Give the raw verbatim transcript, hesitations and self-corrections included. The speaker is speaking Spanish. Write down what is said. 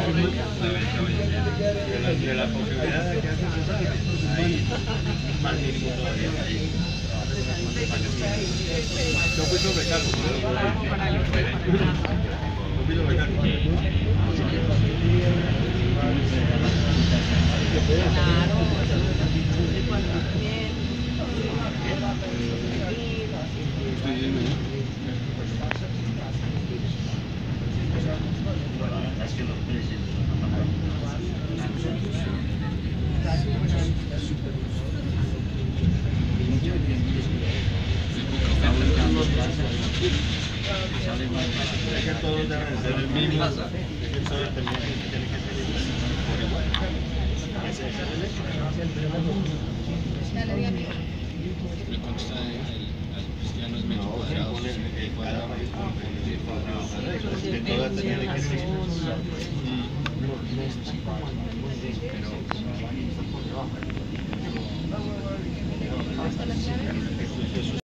De la posibilidad de que hace cesárea, hay más mínimo todavía. Yo fui sobrecargo. Yo fui sobrecargo. Es que los precios Es que todos deben ser el mismo. Es que todo también tiene que ser por igual. Me consta el cristiano es metro cuadrado. Que todas tenían que ser. Pero